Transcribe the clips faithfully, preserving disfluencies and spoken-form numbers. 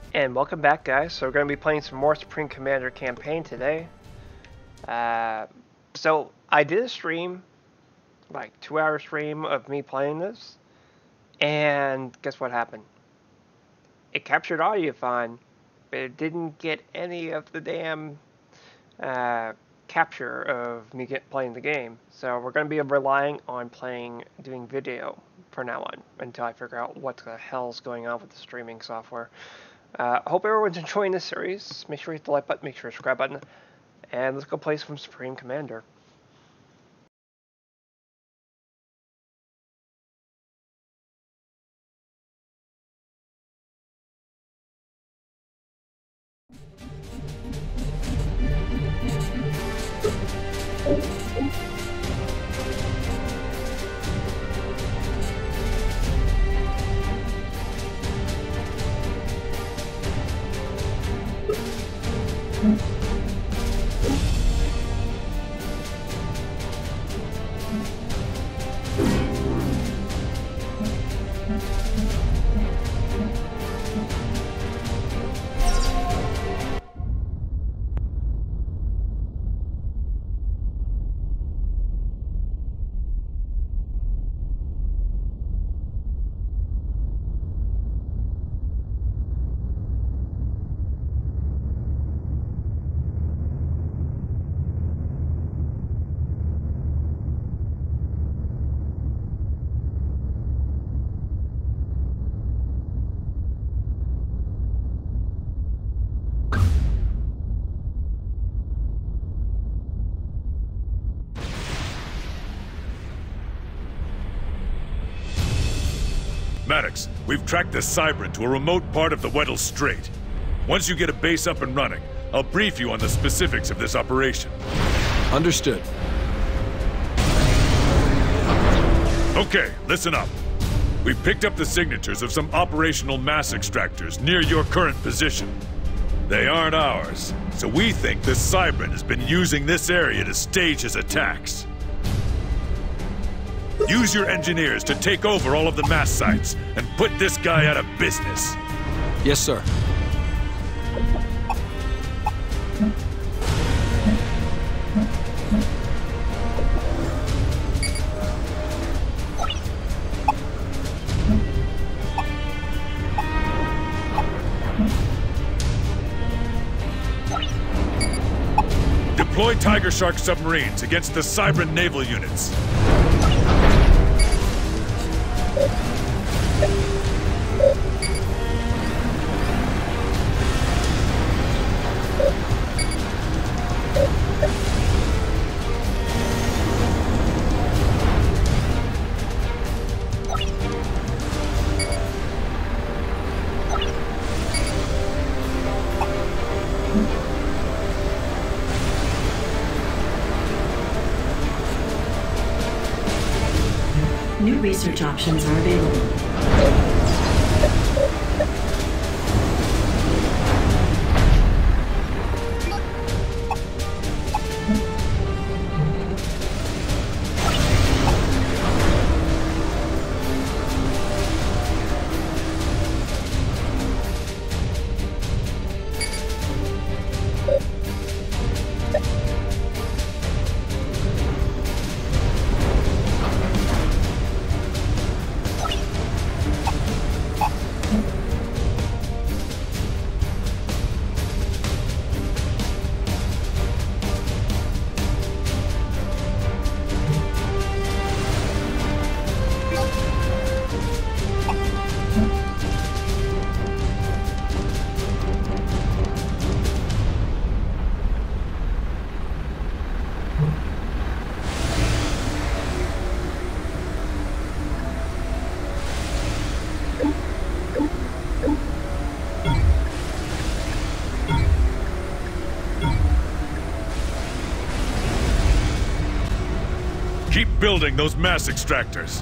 And welcome back, guys. So we're going to be playing some more Supreme Commander campaign today. Uh, so I did a stream, like two hour stream of me playing this, and guess what happened? It captured audio fine, but it didn't get any of the damn uh, capture of me get playing the game. So we're going to be relying on playing, doing video for now on, until I figure out what the hell's going on with the streaming software. I uh, hope everyone's enjoying this series. Make sure you hit the like button, make sure you subscribe button, and let's go play some Supreme Commander. Maddox, we've tracked the Cybran to a remote part of the Weddell Strait. Once you get a base up and running, I'll brief you on the specifics of this operation. Understood. Okay, listen up. We've picked up the signatures of some operational mass extractors near your current position. They aren't ours, so we think the Cybran has been using this area to stage his attacks. Use your engineers to take over all of the mass sites and put this guy out of business. Yes, sir. Deploy Tiger Shark submarines against the Cybran naval units. New research options are available. Keep building those mass extractors.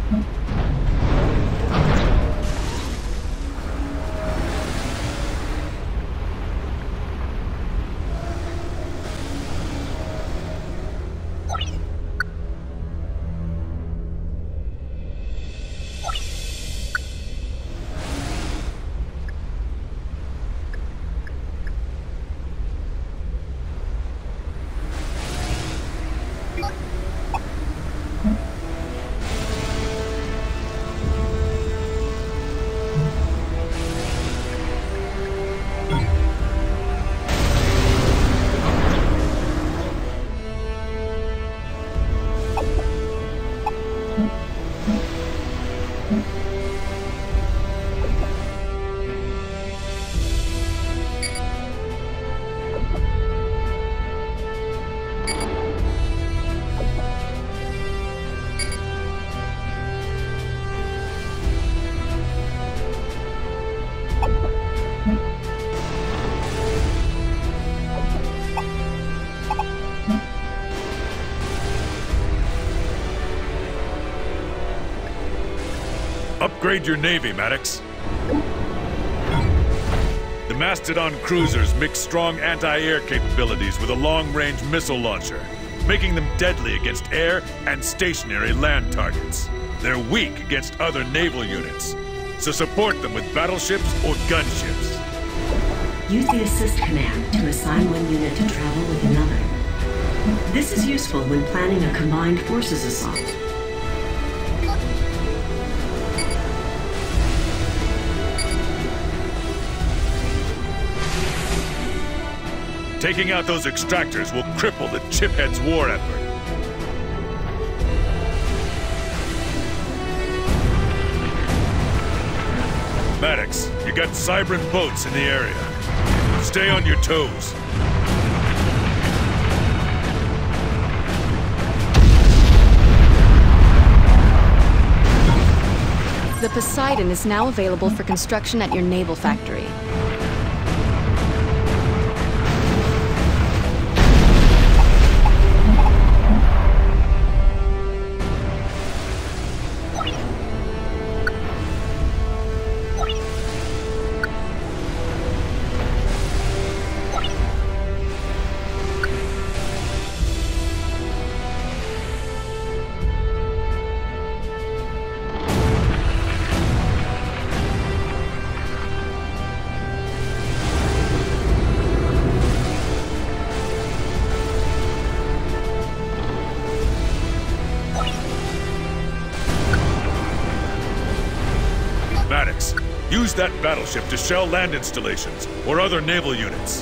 Upgrade your Navy, Maddox. The Mastodon cruisers mix strong anti-air capabilities with a long-range missile launcher, making them deadly against air and stationary land targets. They're weak against other naval units, so support them with battleships or gunships. Use the assist command to assign one unit to travel with another. This is useful when planning a combined forces assault. Taking out those extractors will cripple the Chipheads' war effort. Maddox, you got Cybran boats in the area. Stay on your toes. The Poseidon is now available for construction at your naval factory. Use that battleship to shell land installations or other naval units.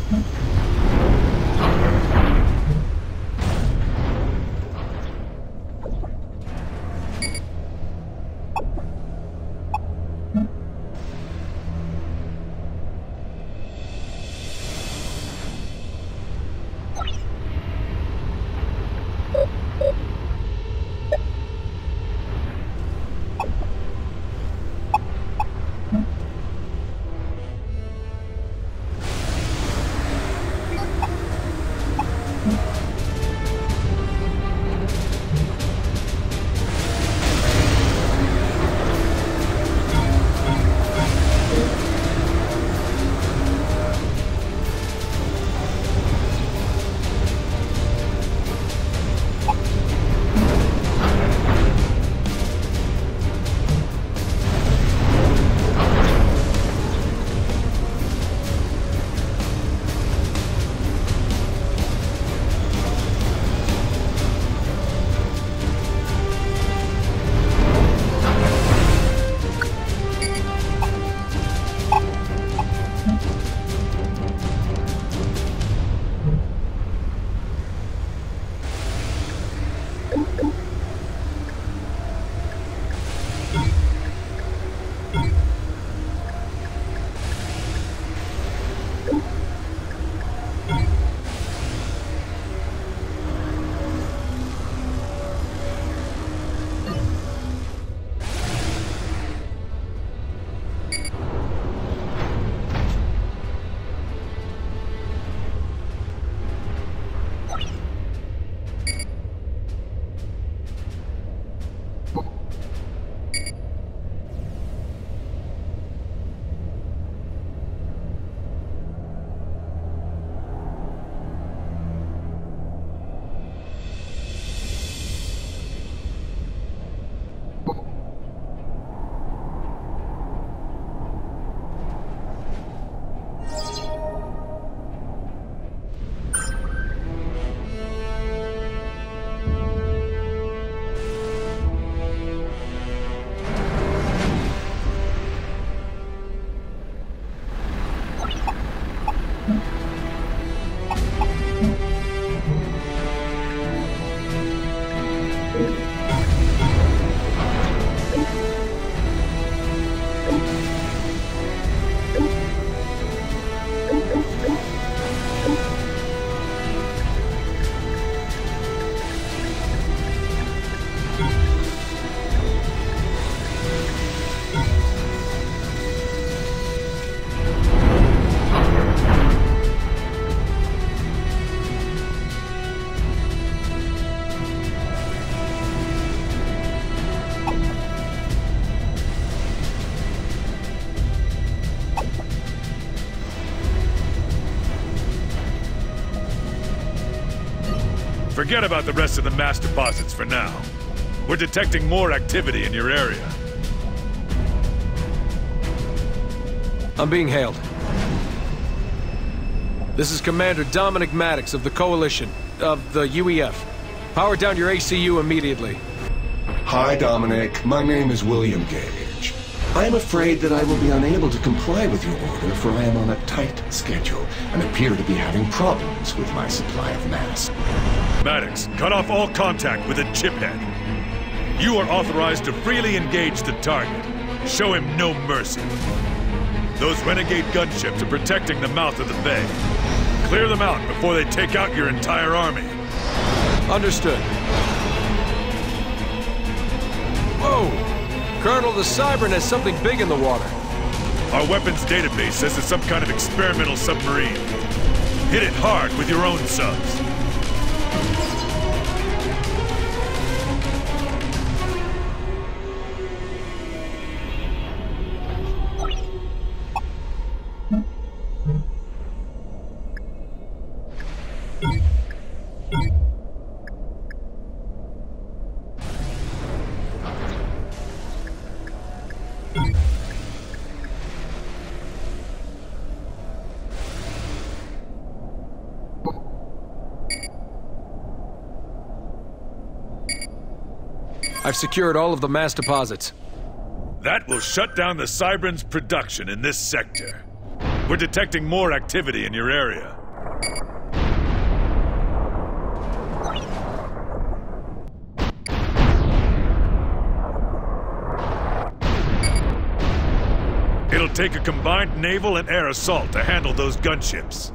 Forget about the rest of the mass deposits for now. We're detecting more activity in your area. I'm being hailed. This is Commander Dominic Maddox of the Coalition, of the U E F. Power down your A C U immediately. Hi, Dominic. My name is William Gage. I am afraid that I will be unable to comply with your order, for I am on a tight schedule and appear to be having problems with my supply of mass. Maddox, cut off all contact with a chiphead. You are authorized to freely engage the target. Show him no mercy. Those renegade gunships are protecting the mouth of the bay. Clear them out before they take out your entire army. Understood. Whoa! Colonel, the Cybran has something big in the water. Our weapons database says it's some kind of experimental submarine. Hit it hard with your own subs. I've secured all of the mass deposits. That will shut down the Cybran's production in this sector. We're detecting more activity in your area. It'll take a combined naval and air assault to handle those gunships.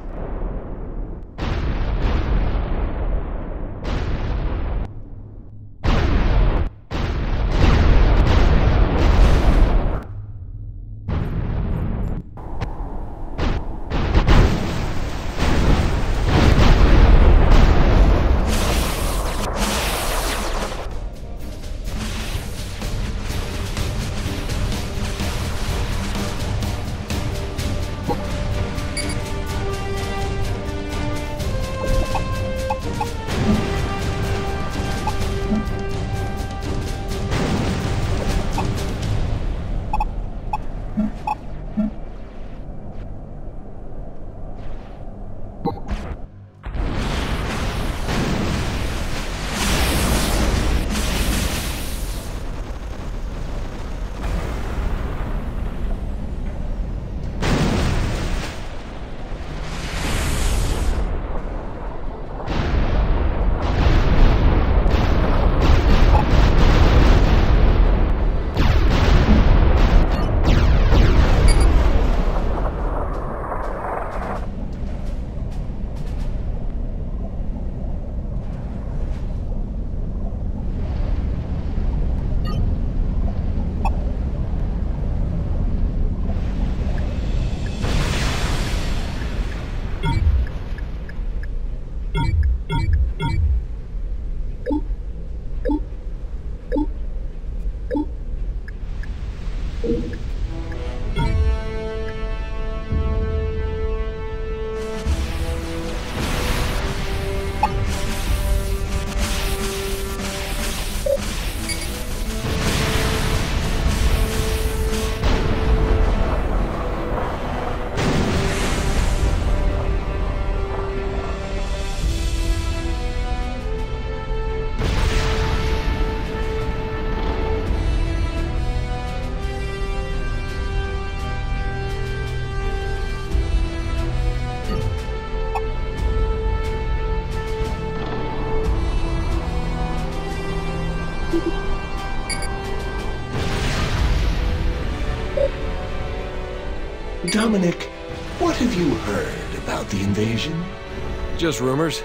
Dominic, what have you heard about the invasion? Just rumors.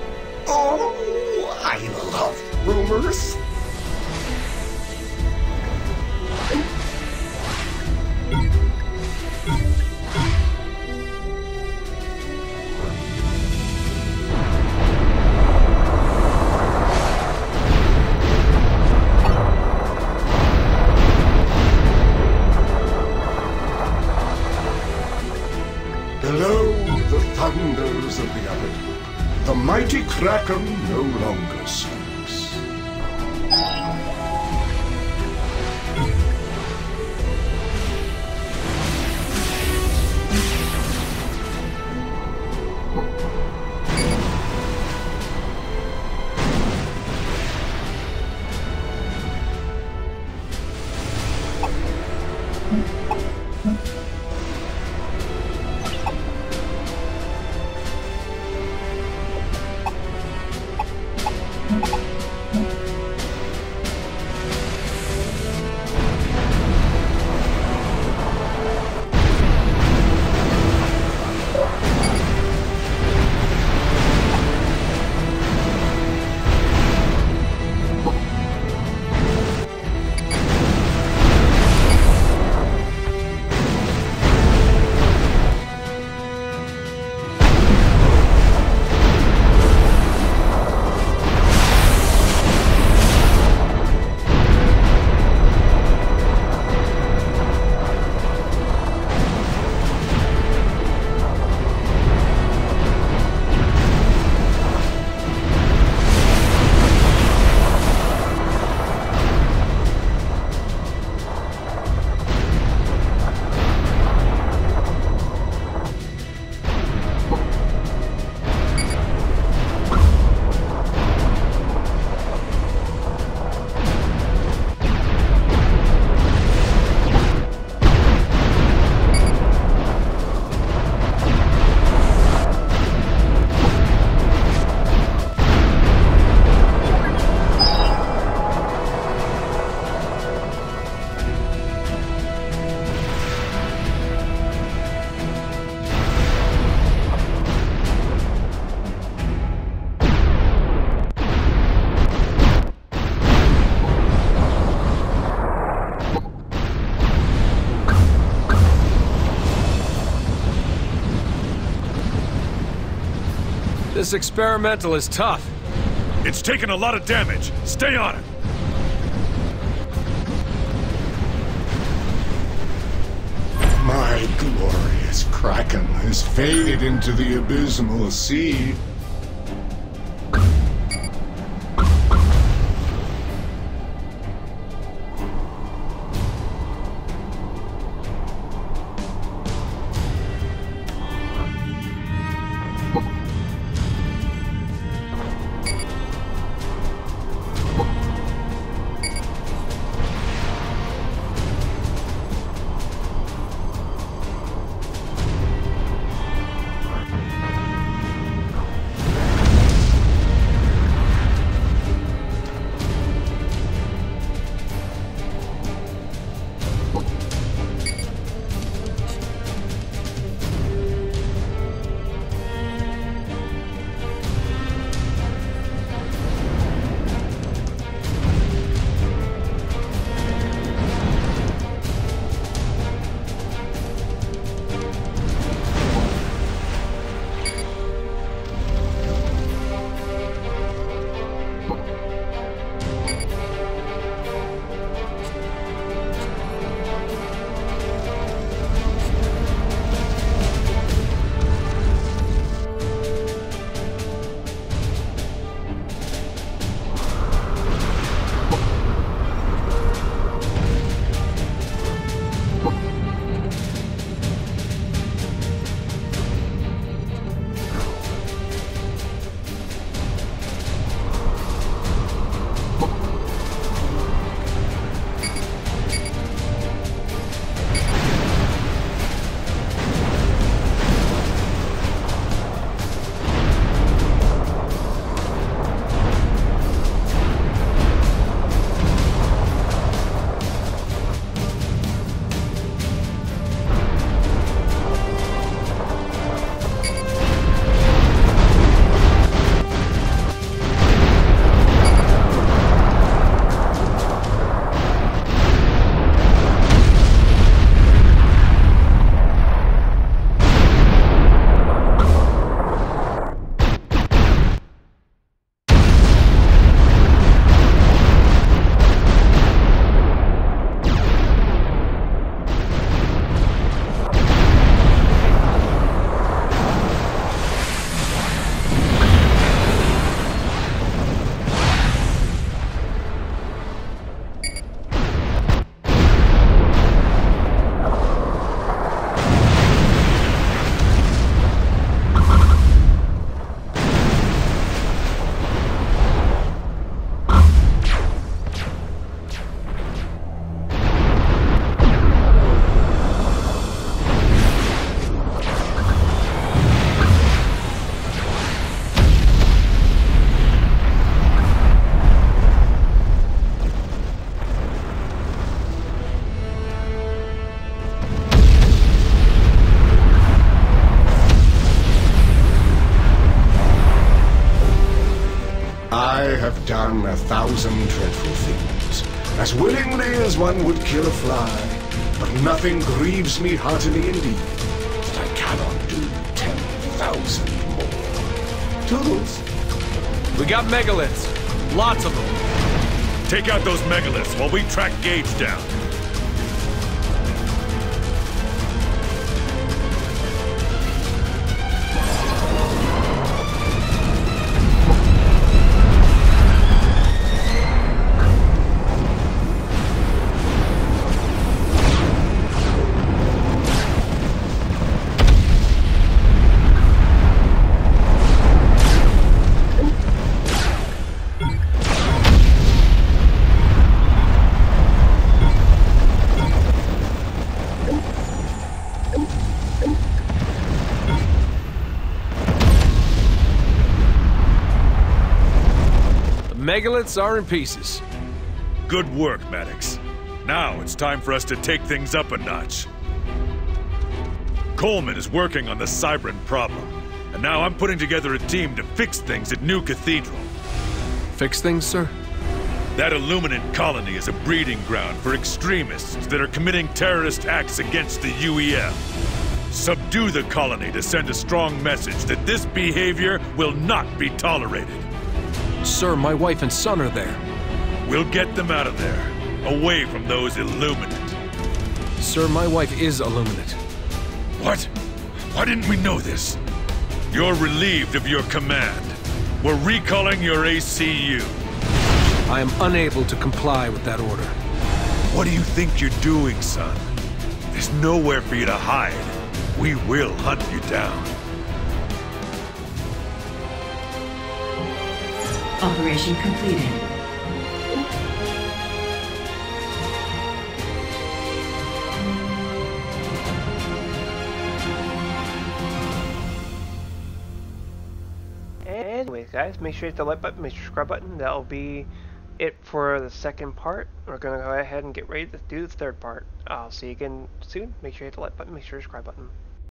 Oh, I love rumors. Below the thunders of the Abbot, the mighty Kraken no longer sleeps. You This experimental is tough. It's taken a lot of damage. Stay on it. My glorious Kraken has faded into the abysmal sea. have done a thousand dreadful things, as willingly as one would kill a fly, but nothing grieves me heartily indeed, that I cannot do ten thousand more. Toodles. We got megaliths. Lots of them. Take out those megaliths while we track Gage down. Megaliths are in pieces. Good work, Maddox. Now it's time for us to take things up a notch. Coleman is working on the Cybran problem, and now I'm putting together a team to fix things at New Cathedral. Fix things, sir? That Illuminant colony is a breeding ground for extremists that are committing terrorist acts against the U E F. Subdue the colony to send a strong message that this behavior will not be tolerated. Sir, my wife and son are there. We'll get them out of there, away from those Illuminate. Sir, my wife is Illuminate. What? Why didn't we know this? You're relieved of your command. We're recalling your A C U. I am unable to comply with that order. What do you think you're doing, son? There's nowhere for you to hide. We will hunt you down. Operation completed. Anyways, guys, make sure you hit the like button, make sure you subscribe button. That'll be it for the second part. We're gonna go ahead and get ready to do the third part. I'll see you again soon. Make sure you hit the like button, make sure you subscribe button.